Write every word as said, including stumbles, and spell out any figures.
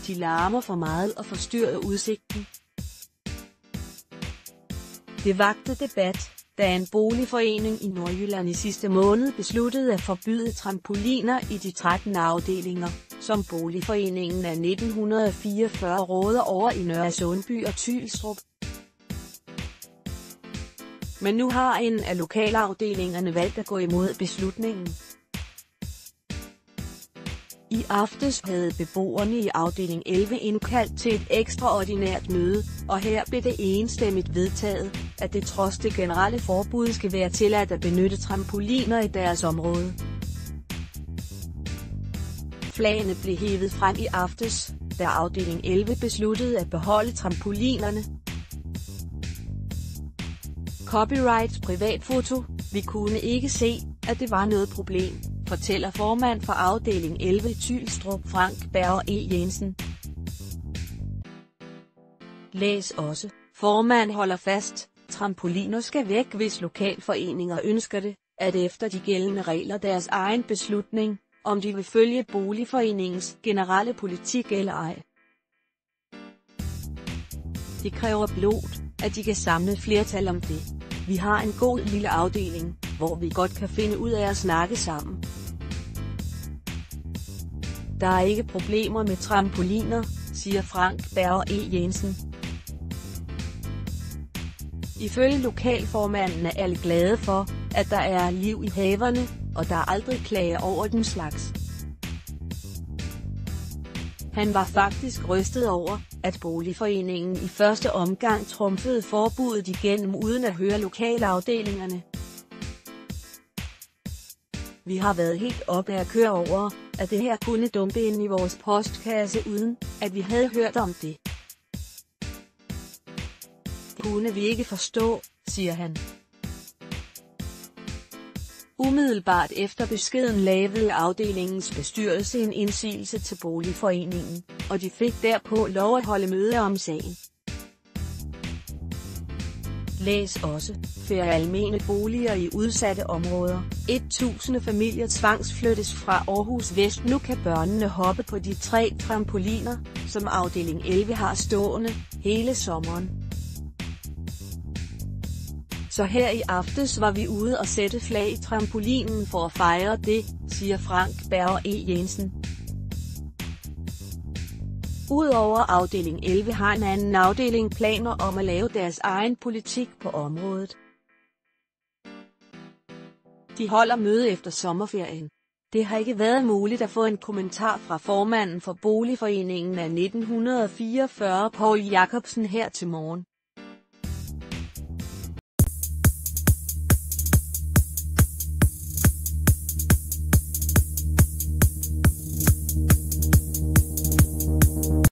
De larmer for meget og forstyrrer udsigten. Det vakte debat, da en boligforening i Nordjylland i sidste måned besluttede at forbyde trampoliner i de tretten afdelinger, som boligforeningen af nitten fireogfyrre råder over i Nørresundby og Tylstrup. Men nu har en af lokalafdelingerne valgt at gå imod beslutningen. I aftes havde beboerne i afdeling elleve indkaldt til et ekstraordinært møde, og her blev det enstemmigt vedtaget, at det trods det generelle forbud skal være tilladt at benytte trampoliner i deres område. Flagene blev hevet frem i aftes, da afdeling elleve besluttede at beholde trampolinerne. Copyright privatfoto. Vi kunne ikke se, at det var noget problem, fortæller formand for afdeling elleve i Tylstrup Frank Berger E. Jensen. Læs også. Formand holder fast, trampoliner skal væk, hvis lokalforeninger ønsker det, at efter de gældende regler deres egen beslutning, om de vil følge boligforeningens generelle politik eller ej. Det kræver blot, at de kan samle et flertal om det. Vi har en god lille afdeling, hvor vi godt kan finde ud af at snakke sammen. Der er ikke problemer med trampoliner, siger Frank Berger E. Jensen. Ifølge lokalformanden er alle glade for, at der er liv i haverne, og der er aldrig klager over den slags. Han var faktisk rystet over, at boligforeningen i første omgang trumfede forbuddet igennem uden at høre lokalafdelingerne. Vi har været helt oppe at køre over, at det her kunne dumpe ind i vores postkasse uden, at vi havde hørt om det. Det kunne vi ikke forstå, siger han. Umiddelbart efter beskeden lavede afdelingens bestyrelse en indsigelse til boligforeningen, og de fik derpå lov at holde møde om sagen. Læs også. Færre almene boliger i udsatte områder. tusind familier tvangsflyttes fra Aarhus Vest. Nu kan børnene hoppe på de tre trampoliner, som afdeling elleve har stående, hele sommeren. Så her i aftes var vi ude og sætte flag i trampolinen for at fejre det, siger Frank Berger E. Jensen. Udover afdeling elleve har en anden afdeling planer om at lave deres egen politik på området. De holder møde efter sommerferien. Det har ikke været muligt at få en kommentar fra formanden for boligforeningen af nitten fireogfyrre Poul Jacobsen her til morgen.